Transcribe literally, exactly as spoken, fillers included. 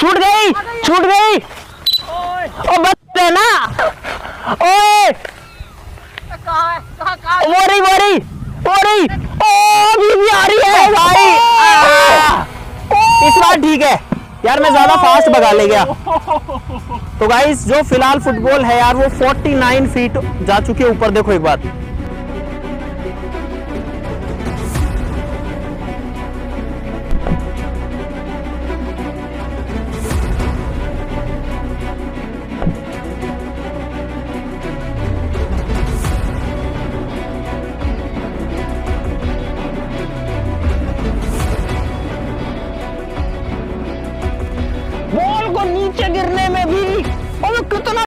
छूट गई, छूट गई। ओ बस ना, ओए वो रही वो रही वो रही। ओ बीवी आ रही है भाई। इस बार ठीक है यार, मैं ज्यादा फास्ट भगा ले गया। तो गाइस जो फिलहाल फुटबॉल है यार वो उनचास फीट जा चुकी है ऊपर। देखो एक बार,